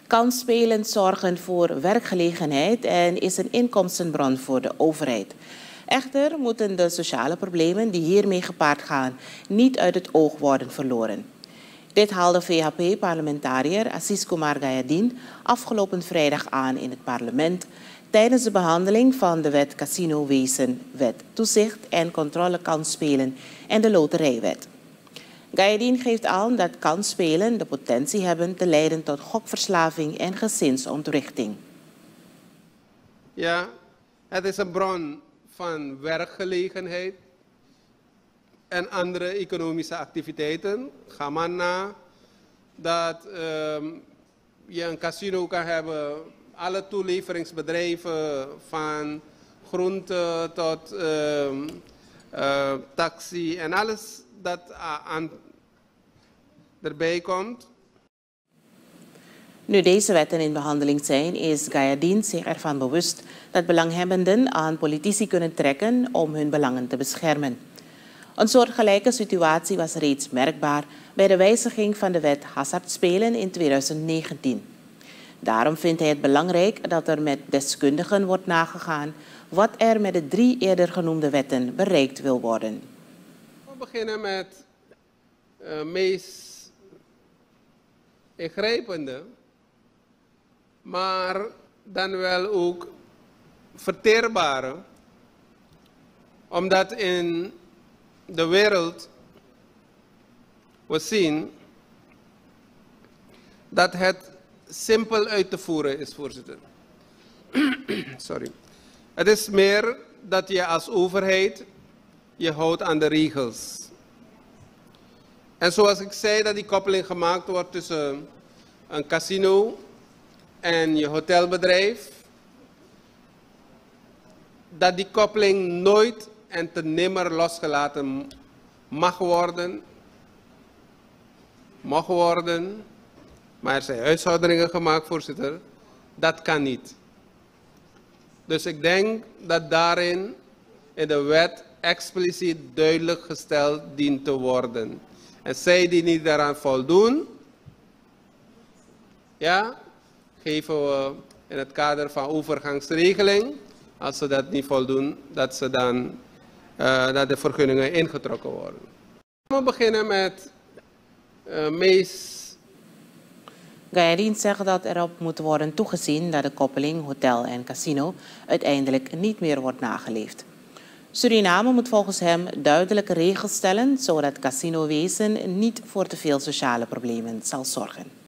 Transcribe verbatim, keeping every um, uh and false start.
Kansspelen zorgen voor werkgelegenheid en is een inkomstenbron voor de overheid. Echter moeten de sociale problemen die hiermee gepaard gaan niet uit het oog worden verloren. Dit haalde V H P-parlementariër Aziz Kumar Gayadien afgelopen vrijdag aan in het parlement tijdens de behandeling van de wet Casinowezen, wet Toezicht en Controle Kansspelen en de Loterijwet. Gayadien geeft aan dat kansspelen de potentie hebben te leiden tot gokverslaving en gezinsontwrichting. Ja, het is een bron van werkgelegenheid en andere economische activiteiten. Ga maar na dat um, je een casino kan hebben, alle toeleveringsbedrijven van groente tot um, uh, taxi en alles dat aan erbij komt. Nu deze wetten in behandeling zijn, is Gayadien zich ervan bewust dat belanghebbenden aan politici kunnen trekken om hun belangen te beschermen. Een soortgelijke situatie was reeds merkbaar bij de wijziging van de wet hazardspelen in tweeduizend negentien. Daarom vindt hij het belangrijk dat er met deskundigen wordt nagegaan wat er met de drie eerder genoemde wetten bereikt wil worden. We beginnen met het uh, meest ingrijpende, maar dan wel ook verteerbare, omdat in de wereld we zien dat het simpel uit te voeren is, voorzitter. Sorry. Het is meer dat je als overheid je houdt aan de regels. En zoals ik zei, dat die koppeling gemaakt wordt tussen een casino en je hotelbedrijf, dat die koppeling nooit en te nimmer losgelaten mag worden, mag worden, maar er zijn uitzonderingen gemaakt, voorzitter, dat kan niet. Dus ik denk dat daarin in de wet expliciet duidelijk gesteld dient te worden. En zij die niet daaraan voldoen, ja, geven we in het kader van overgangsregeling, als ze dat niet voldoen, dat ze dan uh, dat de vergunningen ingetrokken worden. We beginnen met uh, meest. Gayadien zegt dat erop moet worden toegezien dat de koppeling hotel en casino uiteindelijk niet meer wordt nageleefd. Suriname moet volgens hem duidelijke regels stellen, zodat casinowezen niet voor te veel sociale problemen zal zorgen.